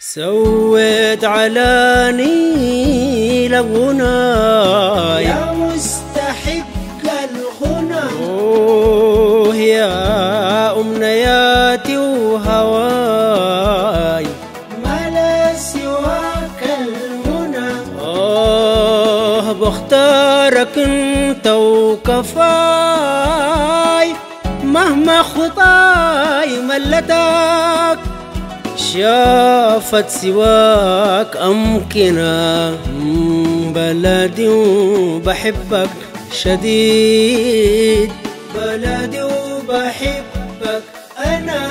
سويت على نيل غناي يا مستحق الغنى أوه يا أمنياتي وهواي ما لا سواك المنى بختارك انت وكفاي مهما خطاي ملتك شافت سواك أمكنة بلدي وبحبك شديد بلدي وبحبك أنا.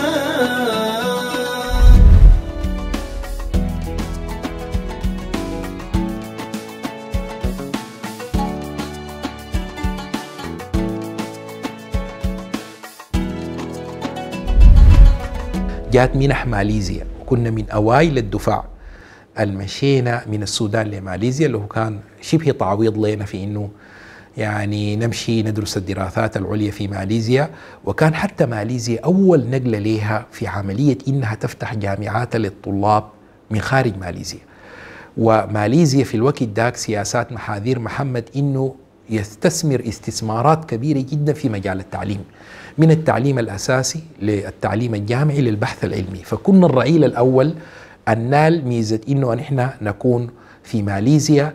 جات منح ماليزيا وكنا من أوائل الدفاع المشينا من السودان لماليزيا، اللي هو كان شبه تعويض لنا في إنه يعني نمشي ندرس الدراسات العليا في ماليزيا. وكان حتى ماليزيا أول نقلة لها في عملية إنها تفتح جامعات للطلاب من خارج ماليزيا. وماليزيا في الوقت داك سياسات محاذير محمد إنه يستثمر استثمارات كبيرة جدا في مجال التعليم، من التعليم الأساسي للتعليم الجامعي للبحث العلمي. فكنا الرعيل الأول أن نال ميزة إنه نحن نكون في ماليزيا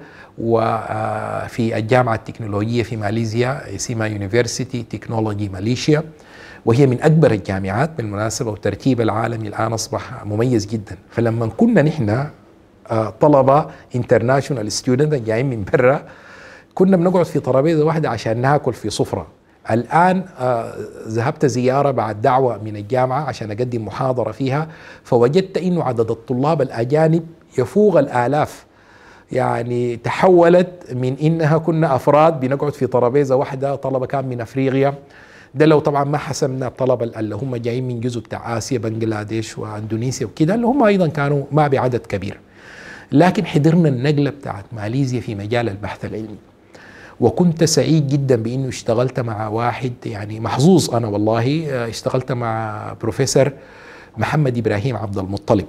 وفي الجامعة التكنولوجية في ماليزيا اسمها يونيفرسيتي تكنولوجي ماليزيا، وهي من أكبر الجامعات بالمناسبة، وترتيب العالمي الآن أصبح مميز جدا. فلما كنا نحن طلبة انترناشونال ستودنت جايين من برا، كنا بنقعد في ترابيزة واحدة عشان ناكل في سفرة. الآن ذهبت زيارة بعد دعوة من الجامعة عشان أقدم محاضرة فيها، فوجدت إنه عدد الطلاب الأجانب يفوق الآلاف. يعني تحولت من إنها كنا أفراد بنقعد في ترابيزة واحدة، طلبة كان من أفريقيا، ده لو طبعا ما حسبنا الطلبة اللي هم جايين من جزء بتاع آسيا، بنغلاديش وأندونيسيا وكده، اللي هم أيضا كانوا ما بعدد كبير. لكن حضرنا النقلة بتاعت ماليزيا في مجال البحث العلمي، وكنت سعيد جدا بأنه اشتغلت مع واحد يعني محظوظ أنا والله، اشتغلت مع بروفيسور محمد إبراهيم عبد المطلب.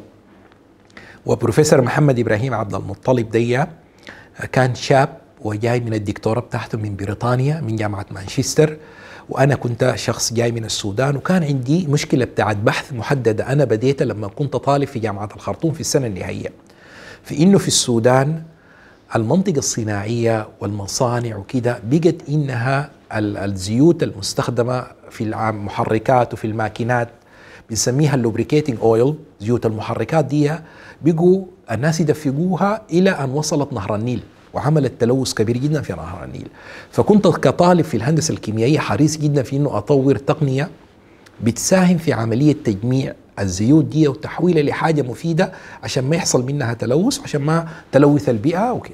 وبروفيسور محمد إبراهيم عبد المطلب دي كان شاب وجاي من الدكتوراه بتاعته من بريطانيا من جامعة مانشستر، وأنا كنت شخص جاي من السودان، وكان عندي مشكلة بتاعت بحث محددة أنا بديتها لما كنت طالب في جامعة الخرطوم في السنة النهائية، في إنه في السودان المنطقة الصناعية والمصانع وكده بقت إنها الزيوت المستخدمة في المحركات وفي الماكينات بنسميها اللوبريكيتنج اويل، زيوت المحركات دي بقوا الناس يدفقوها إلى أن وصلت نهر النيل وعملت تلوث كبير جدا في نهر النيل. فكنت كطالب في الهندسة الكيميائية حريص جدا في إنه أطور تقنية بتساهم في عملية تجميع الزيوت دي وتحويلها لحاجة مفيدة عشان ما يحصل منها تلوث، عشان ما تلوث البيئة وكده.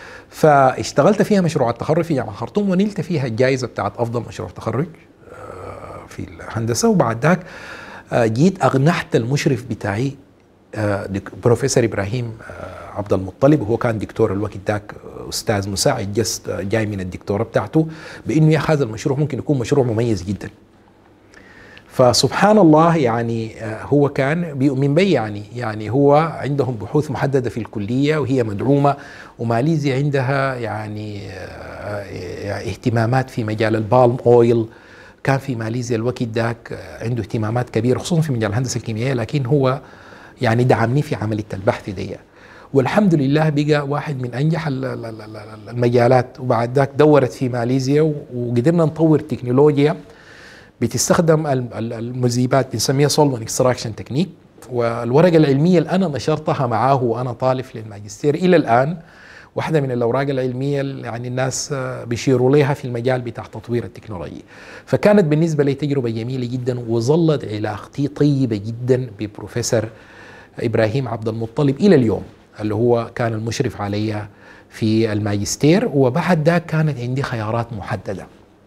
فاشتغلت فيها مشروع التخرج في جامعة خرطوم، ونلت فيها الجائزة بتاعت أفضل مشروع تخرج في الهندسة. وبعد ذاك جيت أغنحت المشرف بتاعي بروفيسور إبراهيم عبد المطلب، وهو كان دكتور الوقت ذاك أستاذ مساعد جاي من الدكتوراه بتاعته، بأنه يا هذا المشروع ممكن يكون مشروع مميز جدا. فسبحان الله يعني هو كان من بي يعني هو عندهم بحوث محددة في الكلية وهي مدعومة، وماليزيا عندها يعني اهتمامات في مجال البالم اويل. كان في ماليزيا الوقت ذاك عنده اهتمامات كبيرة خصوصا في مجال الهندسة الكيميائية، لكن هو يعني دعمني في عملية البحث دي، والحمد لله بقى واحد من أنجح المجالات. وبعد ذاك دورت في ماليزيا وقدرنا نطور تكنولوجيا بتستخدم المذيبات بنسميها solvent extraction technique. والورقة العلمية اللي أنا نشرتها معاه وأنا طالب للماجستير إلى الآن واحدة من الأوراق العلمية اللي يعني الناس بيشيروا لها في المجال بتاع تطوير التكنولوجيا. فكانت بالنسبة لي تجربة جميلة جدا، وظلت علاقتي طيبة جدا ببروفيسور إبراهيم عبد المطلب إلى اليوم، اللي هو كان المشرف علي في الماجستير. وبعد ذاك كانت عندي خيارات محددة.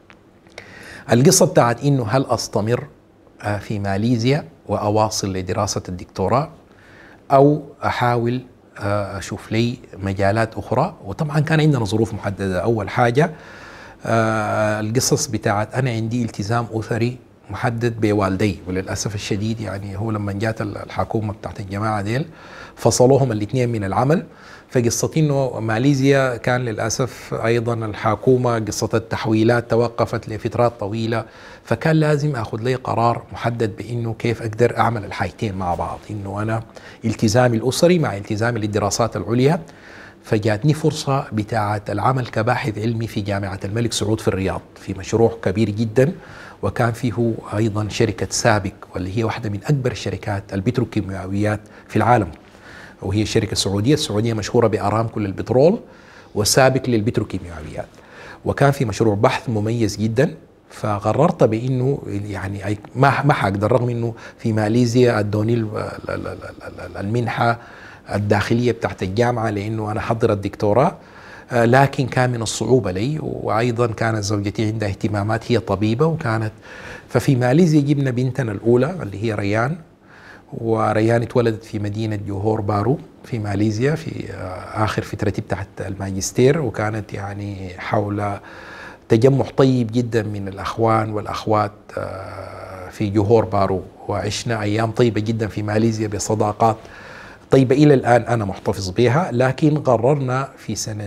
القصة بتاعت إنه هل أستمر في ماليزيا وأواصل لدراسة الدكتوراه، أو أحاول أشوف لي مجالات أخرى. وطبعا كان عندنا ظروف محددة. أول حاجة القصص بتاعت أنا عندي التزام أسري محدد بوالدي، وللاسف الشديد يعني هو لما جات الحكومه بتاعت الجماعه ديل فصلوهم الاثنين من العمل. فقصة انه ماليزيا كان للاسف ايضا الحكومه قصه التحويلات توقفت لفترات طويله، فكان لازم اخذ لي قرار محدد بانه كيف اقدر اعمل الحاجتين مع بعض، انه انا التزامي الاسري مع التزامي للدراسات العليا. فجاتني فرصه بتاعه العمل كباحث علمي في جامعه الملك سعود في الرياض في مشروع كبير جدا، وكان فيه ايضا شركه سابك واللي هي واحده من اكبر الشركات البتروكيماويات في العالم، وهي شركة سعودية. السعودية مشهورة بأرامكو للبترول وسابك للبتروكيماويات، وكان في مشروع بحث مميز جدا. فقررت بأنه يعني ما حقدر، رغم أنه في ماليزيا ادوني المنحة الداخلية بتاعت الجامعة لأنه أنا حضر الدكتوراه، لكن كان من الصعوبة لي، وأيضا كانت زوجتي عندها اهتمامات، هي طبيبة وكانت. ففي ماليزيا جبنا بنتنا الأولى اللي هي ريان، وريان اتولدت في مدينة جوهور بارو في ماليزيا في آخر فترتي تحت الماجستير، وكانت يعني حول تجمع طيب جدا من الأخوان والأخوات في جوهور بارو، وعشنا أيام طيبة جدا في ماليزيا بصداقات طيبة إلى الآن أنا محتفظ بها. لكن قررنا في سنة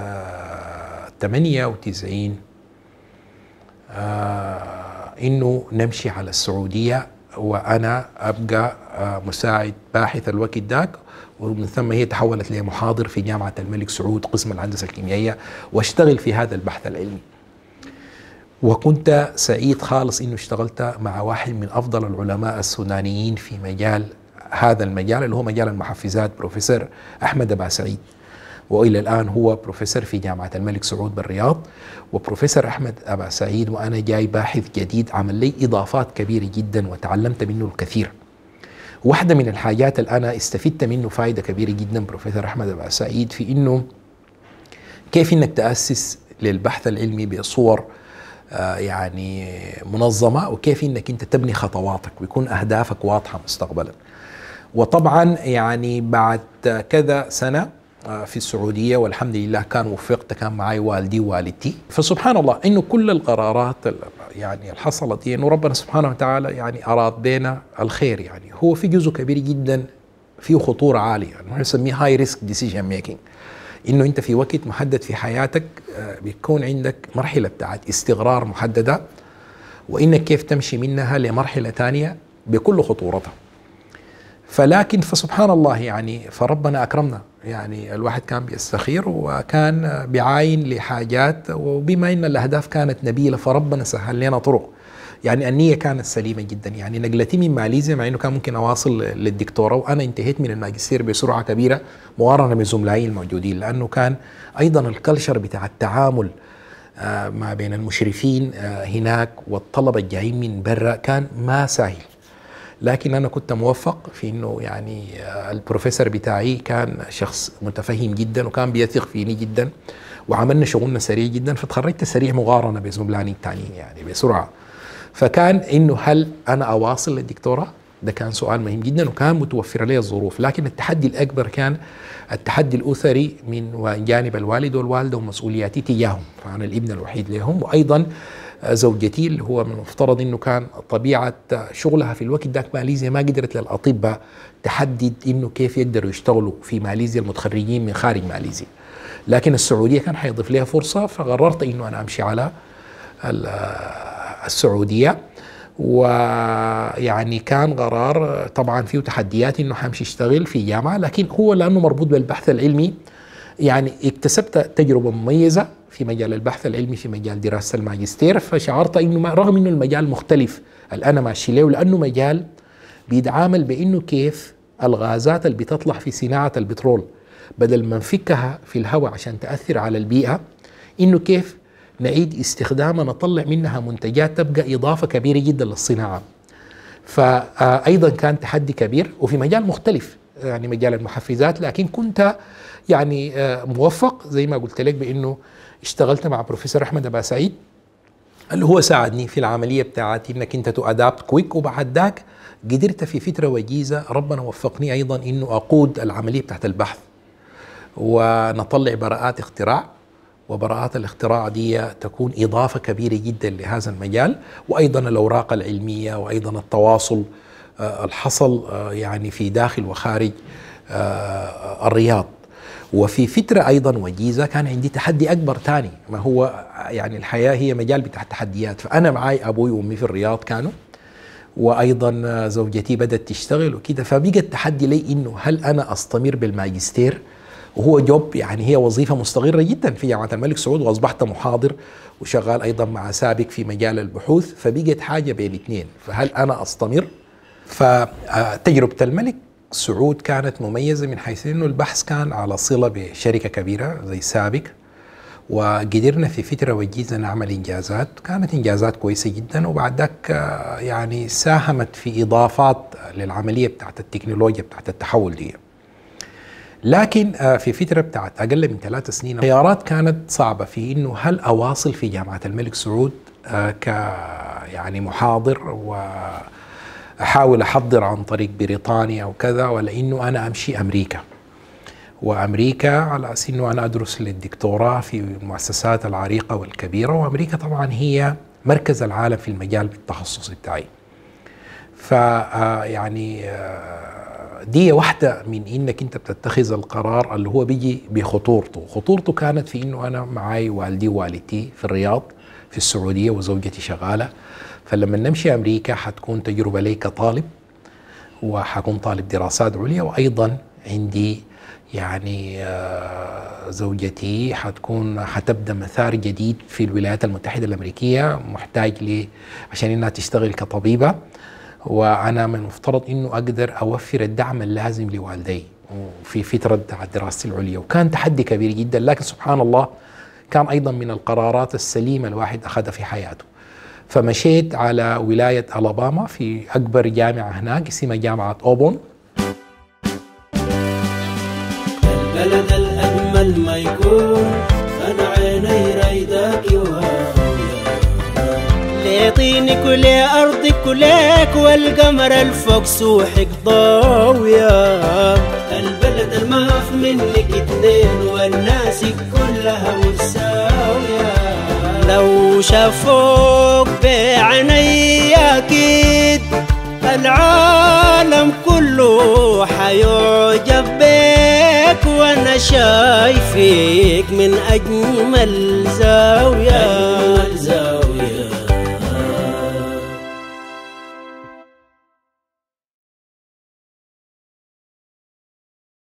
98 إنه نمشي على السعودية، وأنا أبقى مساعد باحث الوقت ذاك، ومن ثم هي تحولت لمحاضر في جامعة الملك سعود قسم الهندسة الكيميائية، واشتغل في هذا البحث العلمي. وكنت سعيد خالص إنه اشتغلت مع واحد من أفضل العلماء السودانيين في مجال هذا المجال اللي هو مجال المحفزات، بروفيسور أحمد أبا سعيد، وإلى الآن هو بروفيسور في جامعة الملك سعود بالرياض. وبروفيسور أحمد أبا سعيد وأنا جاي باحث جديد عمل لي إضافات كبيرة جدا وتعلمت منه الكثير. واحدة من الحاجات اللي أنا استفدت منه فائدة كبيرة جدا بروفيسور أحمد أبا سعيد في إنه كيف إنك تأسس للبحث العلمي بصور يعني منظمة، وكيف إنك أنت تبني خطواتك ويكون أهدافك واضحة مستقبلا. وطبعا يعني بعد كذا سنة في السعودية والحمد لله كان وفقت، كان معي والدي ووالدتي. فسبحان الله إنه كل القرارات يعني اللي حصلت دي إنه ربنا سبحانه وتعالى يعني أراد بنا الخير. يعني هو في جزء كبير جدا فيه خطورة عالية، يعني نسميه هاي ريسك ديسيجن ميكينج، إنه أنت في وقت محدد في حياتك بيكون عندك مرحلة بتاعت استقرار محددة، وإنك كيف تمشي منها لمرحلة ثانية بكل خطورتها. فلكن فسبحان الله يعني فربنا أكرمنا، يعني الواحد كان بيستخير وكان بيعاين لحاجات، وبما إن الأهداف كانت نبيلة فربنا سهل لنا طرق. يعني النية كانت سليمة جدا. يعني نقلتي من ماليزيا مع إنه كان ممكن أواصل للدكتوراه، وأنا انتهيت من الماجستير بسرعة كبيرة مقارنة بزملائي الموجودين، لأنه كان أيضا الكلتشر بتاع التعامل ما بين المشرفين هناك والطلبة الجايين من برا كان ما سهل. لكن أنا كنت موفق في إنه يعني البروفيسور بتاعي كان شخص متفهم جدا وكان بيثق فيني جدا، وعملنا شغلنا سريع جدا، فتخرجت سريع مقارنة بزملائي الثانيين يعني بسرعة. فكان إنه هل أنا أواصل للدكتوراه؟ ده كان سؤال مهم جدا، وكان متوفرة لي الظروف. لكن التحدي الأكبر كان التحدي الأسري من جانب الوالد والوالدة ومسؤولياتي تجاههم، فأنا الابن الوحيد لهم، وأيضا زوجتي اللي هو من المفترض انه كان طبيعه شغلها في الوقت ذاك ماليزيا ما قدرت للاطباء تحدد انه كيف يقدروا يشتغلوا في ماليزيا المتخرجين من خارج ماليزيا، لكن السعوديه كان حيضيف لها فرصه، فقررت انه انا امشي على السعوديه. ويعني كان قرار طبعا فيه تحديات انه حمشي اشتغل في جامعه، لكن هو لانه مربوط بالبحث العلمي يعني اكتسبت تجربه مميزه في مجال البحث العلمي في مجال دراسة الماجستير. فشعرت إنه رغم إنه المجال مختلف اللي أنا ماشي له، لأنه مجال بيتعامل بإنه كيف الغازات اللي بتطلع في صناعة البترول بدل ما نفكها في الهواء عشان تأثر على البيئة، إنه كيف نعيد استخدامها نطلع منها منتجات تبقى إضافة كبيرة جدا للصناعة. فأيضا كان تحدي كبير وفي مجال مختلف يعني مجال المحفزات، لكن كنت يعني موفق زي ما قلت لك بإنه اشتغلت مع بروفيسور أحمد أبا سعيد اللي هو ساعدني في العملية بتاعت إنك أنت تأدابت كويك، وبعد ذاك قدرت في فترة وجيزة ربنا وفقني أيضا إنه أقود العملية بتاعت البحث ونطلع براءات اختراع وبراءات الاختراع دي تكون إضافة كبيرة جدا لهذا المجال، وأيضا الأوراق العلمية وأيضا التواصل الحصل يعني في داخل وخارج الرياض. وفي فترة أيضا وجيزة كان عندي تحدي أكبر تاني، ما هو يعني الحياة هي مجال بتاع التحديات. فأنا معي أبوي وأمي في الرياض كانوا، وأيضا زوجتي بدأت تشتغل وكده، فبقى التحدي لي إنه هل أنا أستمر بالماجستير، وهو جوب يعني هي وظيفة مستقرة جدا في جامعة الملك سعود، وأصبحت محاضر وشغال أيضا مع سابق في مجال البحوث، فبقت حاجة بين الاثنين، فهل أنا أستمر؟ فتجربة الملك سعود كانت مميزة من حيث أنه البحث كان على صلة بشركة كبيرة زي سابق، وقدرنا في فترة وجيزة نعمل إنجازات، كانت إنجازات كويسة جدا، وبعد ذاك يعني ساهمت في إضافات للعملية بتاعت التكنولوجيا بتاعت التحول دي. لكن في فترة بتاعت أقل من 3 سنين الخيارات كانت صعبة في إنه هل أواصل في جامعة الملك سعود يعني محاضر وأحاول أحضر عن طريق بريطانيا وكذا، ولا إنه أنا أمشي أمريكا، وأمريكا على أساس إنه أنا أدرس للدكتوراه في المؤسسات العريقة والكبيرة، وأمريكا طبعا هي مركز العالم في المجال بالتخصص بتاعي. فيعني دي واحدة من إنك أنت بتتخذ القرار اللي هو بيجي بخطورته. خطورته كانت في إنه أنا معاي والدي ووالدتي في الرياض في السعودية، وزوجتي شغالة، فلما نمشي أمريكا حتكون تجربة لي كطالب، وحكون طالب دراسات عليا، وأيضا عندي يعني زوجتي حتبدأ مسار جديد في الولايات المتحدة الأمريكية، محتاج لي عشان إنها تشتغل كطبيبة، وأنا من المفترض إنه أقدر أوفر الدعم اللازم لوالدي في فترة دراستي العليا. وكان تحدي كبير جدا، لكن سبحان الله كان أيضا من القرارات السليمة الواحد أخذها في حياته. فمشيت على ولاية ألاباما في أكبر جامعة هناك اسمها جامعة أوبون. البلد الأجمل ما يكون أنا عيني رايداك ليطيني كل أرضك كلك، والقمر الفوق سوحك ضاوية. البلد الماف منك 2 والناس كلها متساوية. لو شافوك بعيني أكيد العالم كله حيعجب بك، وأنا شايفك من أجمل زاوية.